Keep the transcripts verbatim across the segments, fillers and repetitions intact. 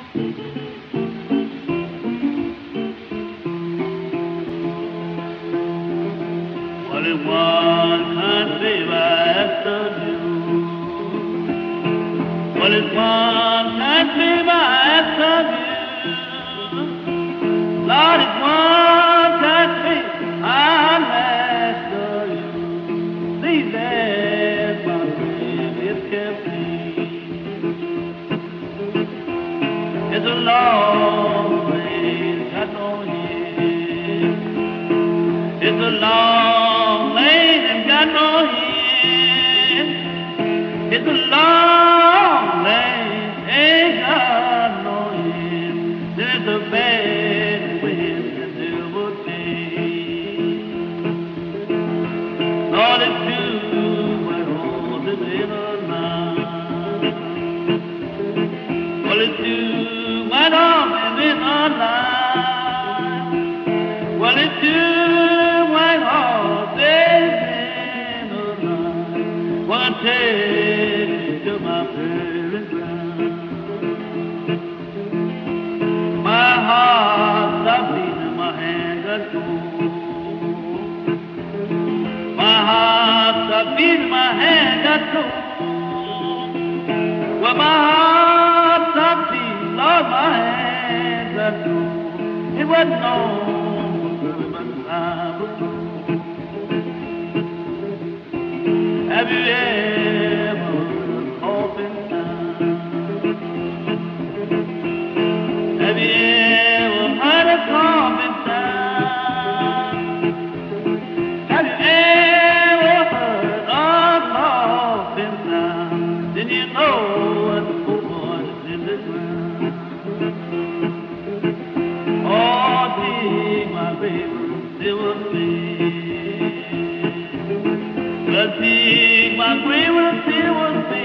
Well, if one can't save after you, well, if one can't save after you, Lord, if one can't save after you, please let my grave is kept clean. It's a long way, got no end. It's a long lane and got no end. It's a long lane, ain't got no end. There's a bad wind that never change. Lord, it's you went on the little line. Well, it's you went on the little line. Well, it's you. Take me to my burial ground. My heart stopped beating, my hand got cold. My heart stopped beating, my hand got cold. Well, my heart stopped beating, Lord, my hand got cold. It wasn't no good, but time was cold. Have you ever opened time? Have you ever heard a coffin sound? Have you ever heard a coffin sound? Then you know what the poor boy is in the ground. Oh, dig my grave, it was me. Well, dig my grave, well, it was me.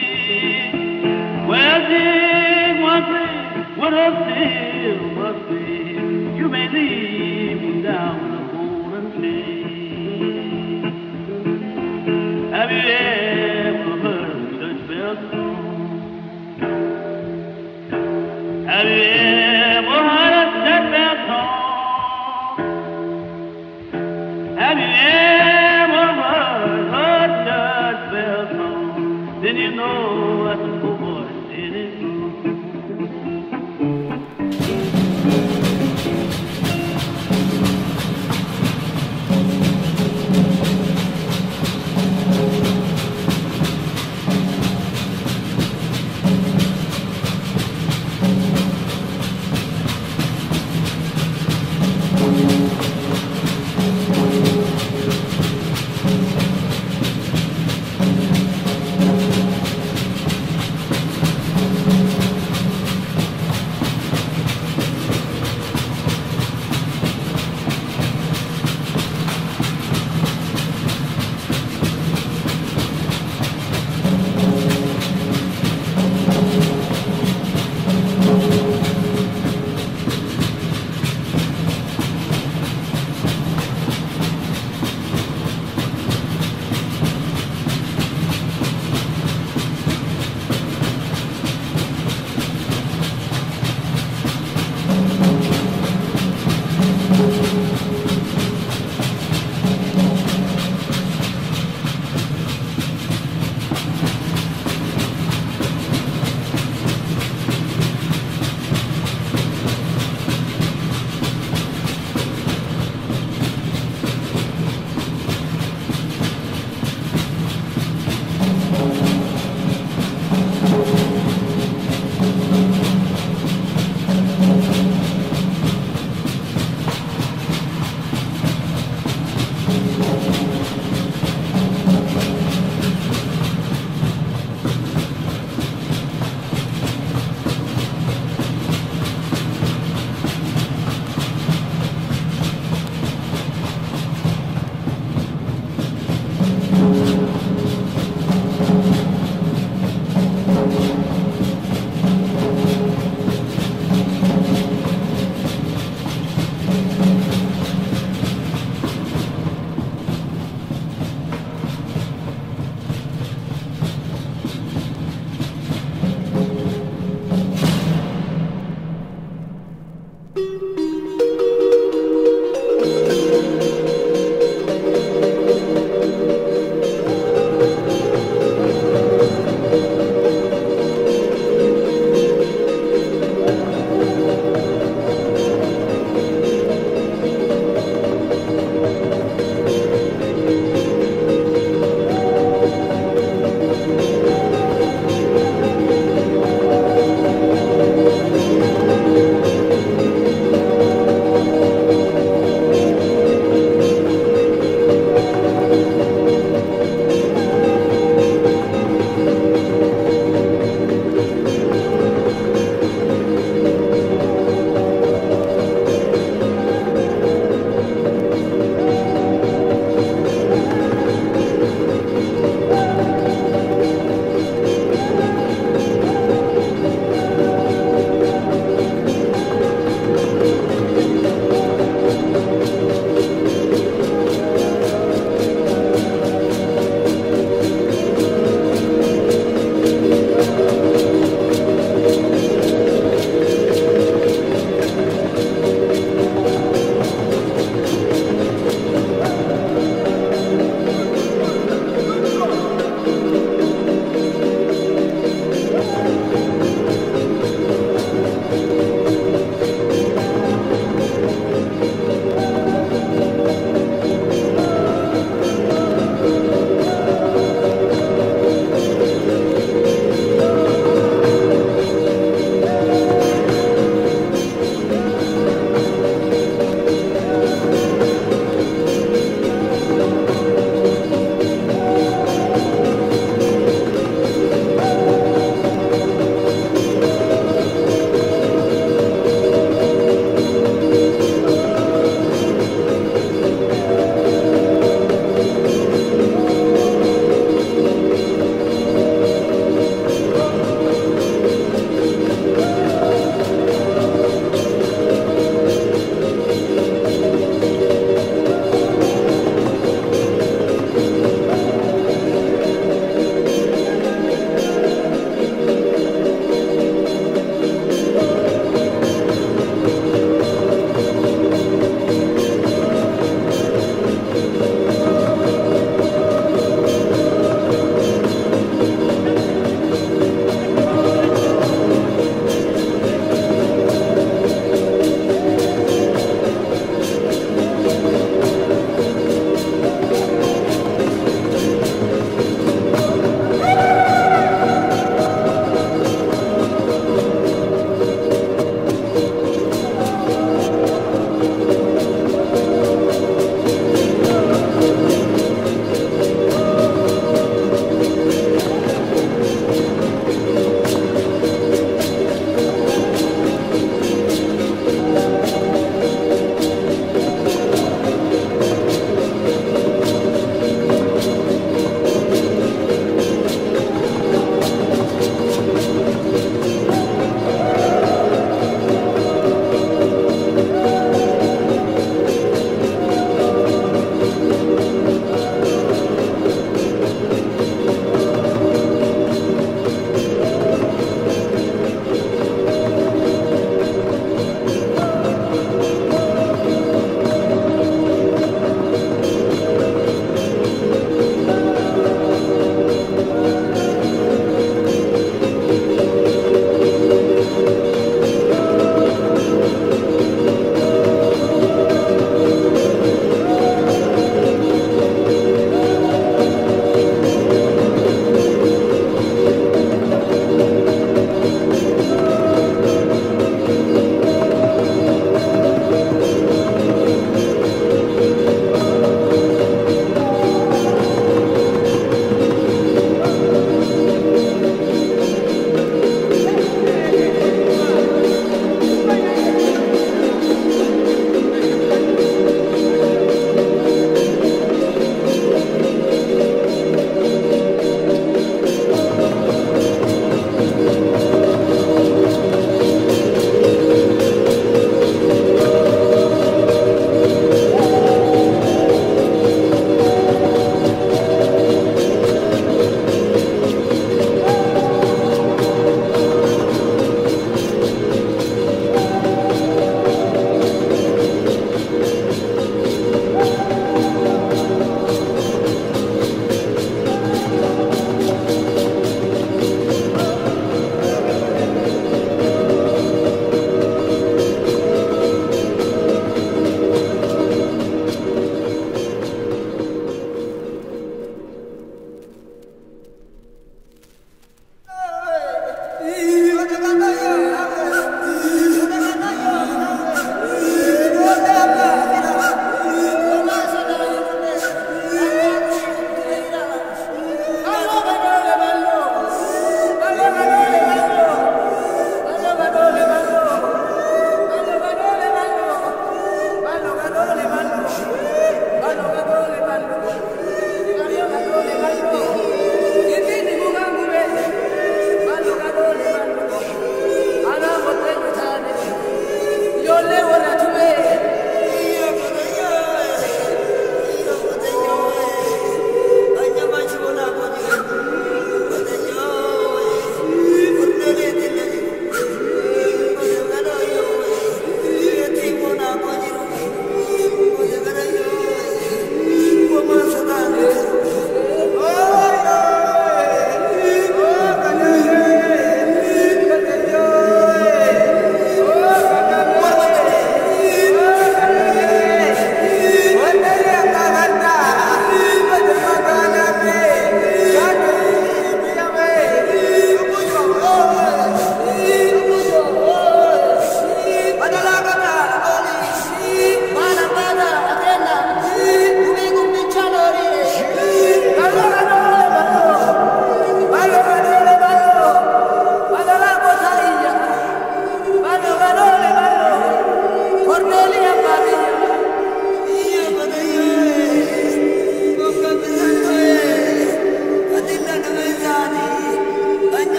Well, dig my grave, what a still must be. You may leave me down with a golden chain. Have you ever heard a church bell song? Have you ever heard a church bell song? Have you ever then you know what the poor boy did it.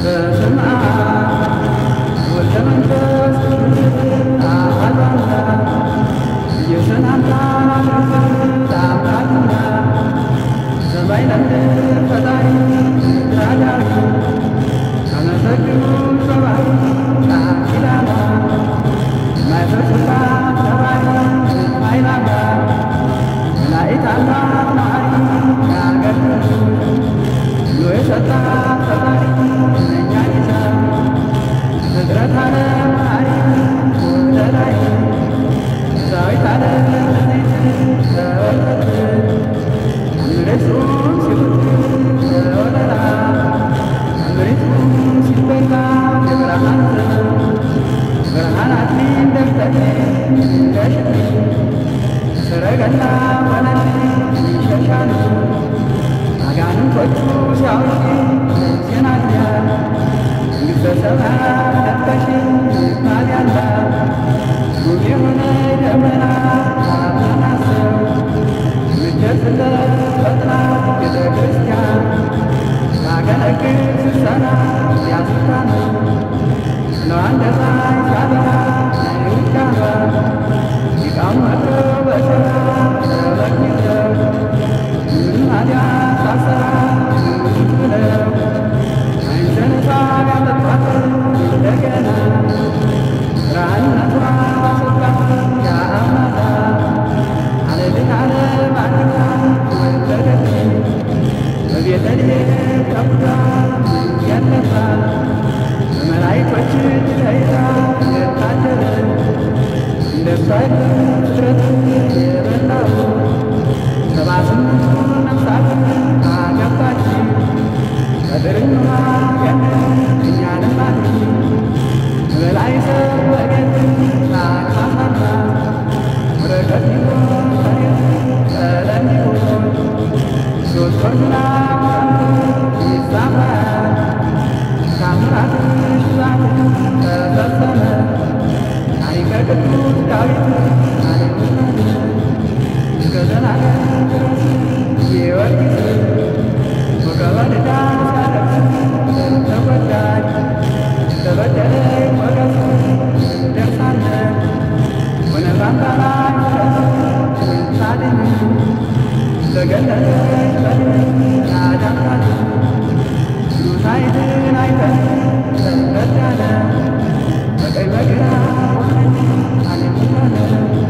በስመ አብ ወወልድ ወመንፈስ ቅዱስ አሐዱ አምላክ እየሰናምታ ለአምላክና ሰማይ ለምድር ፈጣሪ ራዳሪ አመሰግኑ ሰባሪ ቃል ኪዳና ማይፈስሳ ሰባሪ ማይላባ መላእክት አምላክ ያገለግሉ ሎ የሰጣ ፈጣሪ እኛ ጌታ ፍጥረት ዓለም መሐሪ ወደላይ ዳዊት ዓለም ተወለደ ምድሪቱን ሲወልድ ተወለዳ ምድሪቱን ሲበላ የብርሃን ብርሃን አክሊል ደፍተህ እንደሽት ሰረገላ ሆነልህ ይሸሻሉ አጋንንቶቹ ሲያውቁ ዜናያ መንግሥተ ሰማያት ደርሰሽ ትባያለሽ ውብ የሆነ ደመና ታበራለህ ምትደርስለት ፈጥና ቤተ ክርስቲያን ታገለግል ስትሰራ ያስታል ስለዋን ደሳይ ሳበራ ይውዳባ ሊቃውንት መጥተው በሰራ ተበርክተው ምን ኃጢአት ሳትሰራ ዝም ብለው ዓይንህን እሳት ያጠጧት እንደገና ብርሃንነቷ ባሰባት ያአምናታ አለልህ ዓለም አድጋ ወለደች በቤተልሔም ጠብታ ያለፋ በመላእክቶች ተይዛ የታደለች እንደሷ የለም ፍጥረት የበላው ሰባ ስምንቱ ነፍሳት አገባች ቀድርና ገነት እኛንም አለች በላይ ሰበገት ታቅፋፋና ወረቀት ይሆን መሬት ቀለም ይሆን ሶስት ወር ዝናብ ይጻፋል ታምራትሽ ብዛት ተፈጸመ ታሪከ ቅዱስ ዳዊት አለሙናት እስከ ዘላለም ድረስ ጊዮርጊስ ወገበ ልዳ ሲያለቅስ ተጎዳች ተበደለች ሞገስ ደርሳለች ሆነ ባንታ ላይ ምሕረት ታድን ተገለጠች በድን ታዳምጣት ሉታይትን አይተን ተረዳነ በቀኝ በግራ ሆነች አለሙናት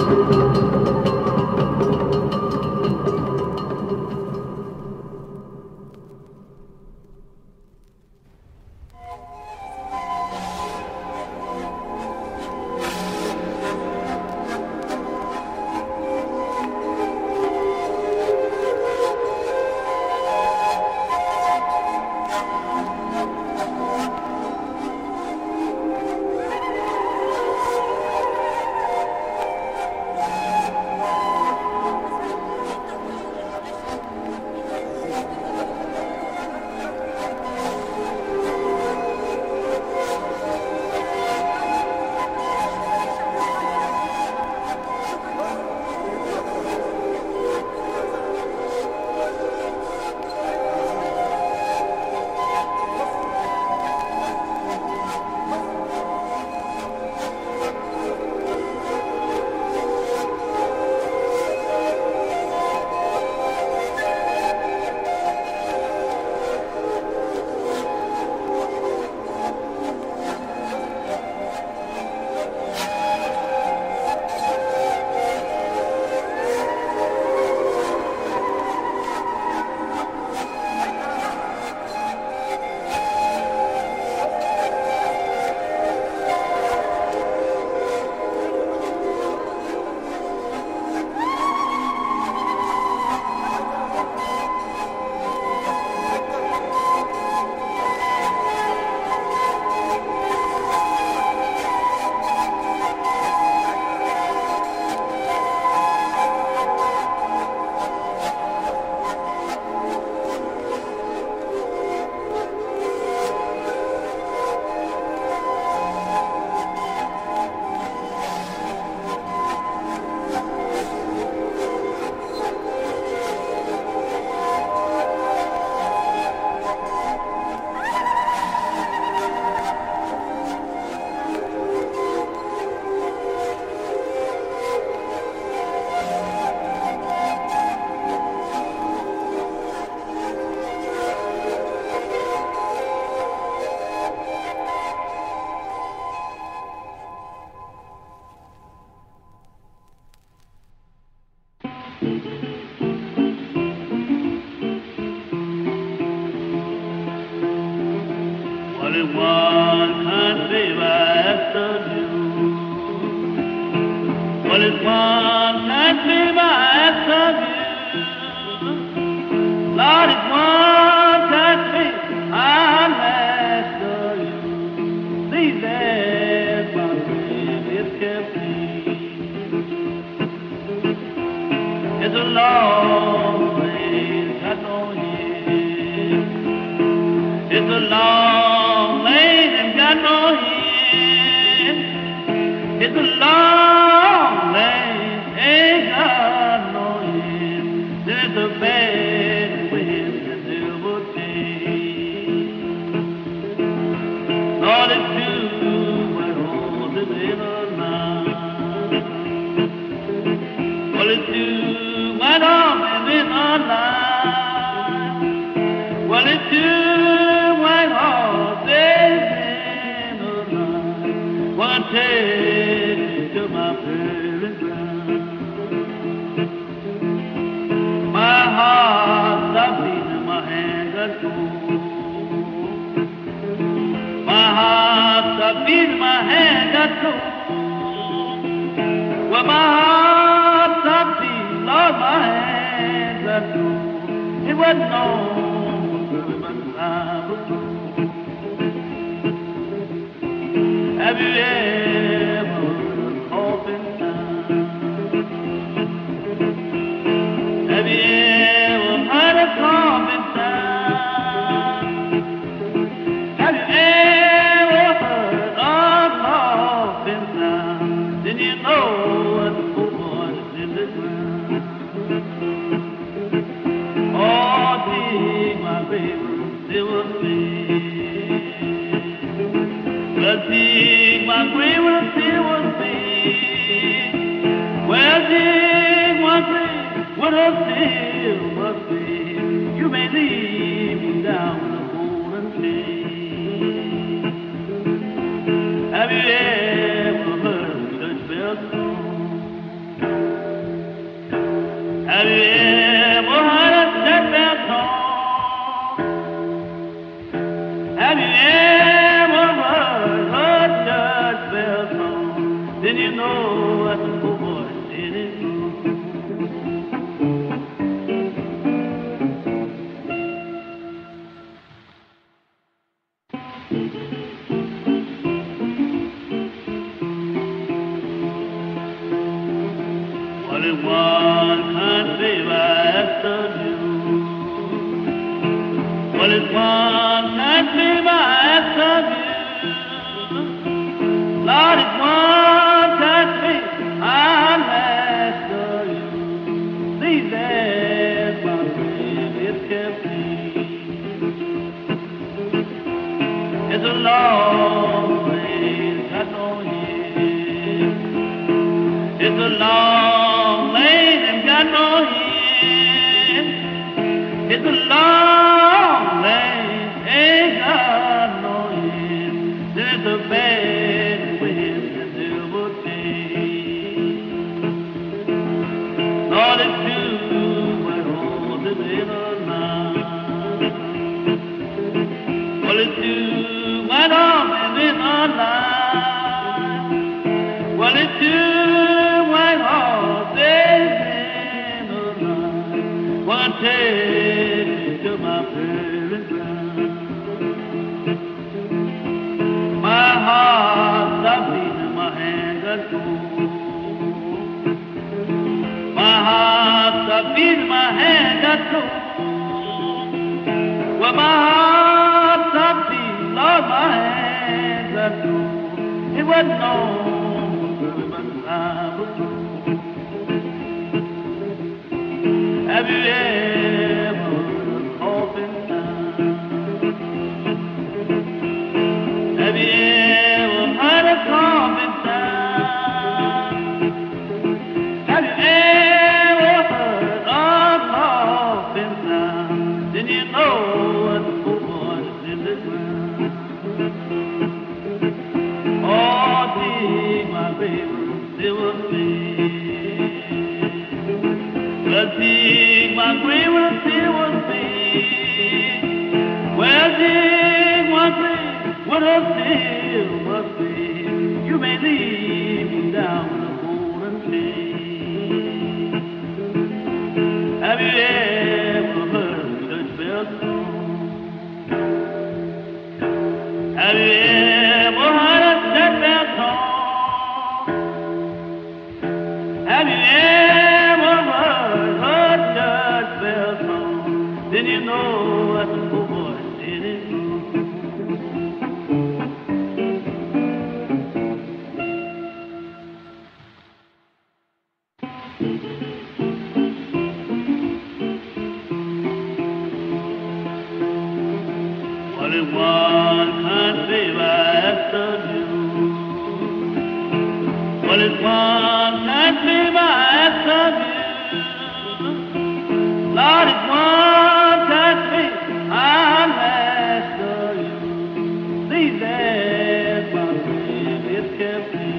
Have you ever heard such bells song? Have you ever heard a church bell song? Have you ever heard a church bell song? Then you know what the poor boy did it wrong. Well, in one country right to you. Well, it's one country right to you. Lord, it's one country I'm after you. These days, my friend, it kept me. It's a long way I know here. It's a long lane and got no end. It's a long lane, ain't got no end. There's a bad wind that never change. Lord, it's you where all the little line. Well, it's you where all the little line. Well, it's you. Take me to my parents' ground. My heart stopped beating, my hands got cold. My heart stopped beating, my hands got cold. Well, my heart stopped beating, Lord, my hands got cold. It wasn't long, but I was cold. Have you ever opened time? Have you ever heard a coffin sound? Have you ever heard a coffin sound? Then you know what the poor boy is in the ground. Oh, dig my baby, there was me. Well, dig my grave will still was me. Well, dig my grave will still was me. You may leave me down with a golden chain. Have you ever heard a church bell song? Have you ever heard a church bell song? Have you ever then you know what the poor boy did it wrong. Well, in one country right to you. Well, it's one country right to you. Lord, it's one country I'm after you. These days, my friend, it kept me.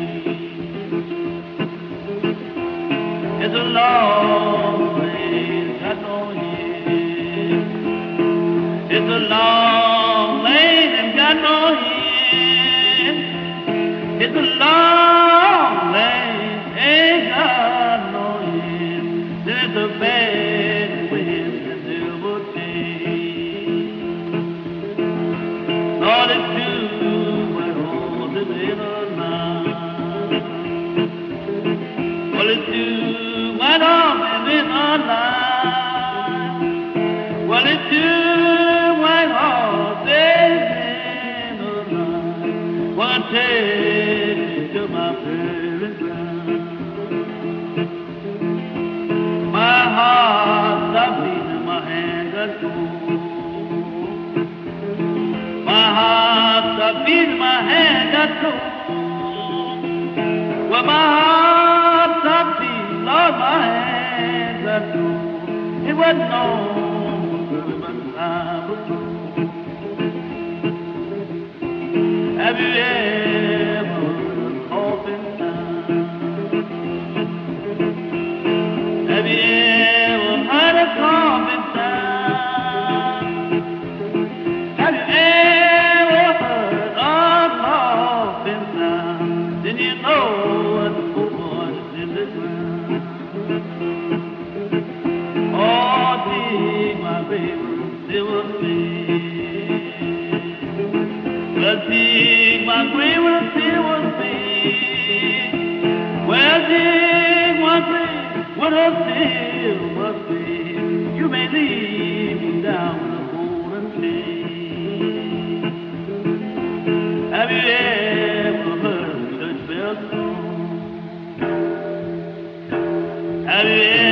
It's a long way I know here. It's a long lane and got no end. It's a long lane, ain't got no end. There's a bad wind that never change. Lord, it's you where all the little line. Well, it's you where all the little line. Well, it's you where all the little line. Well, take me to my parents' ground. My heart stopped beating, my hands got cold. My heart stopped beating, my hands got cold. Well, my heart stopped beating, Lord, my hands got cold. It wasn't long, but I was cold. Have you ever opened time? Have you ever put a silver string. You may leave me down with a golden chain. Have you ever heard a church bell song? Have you ever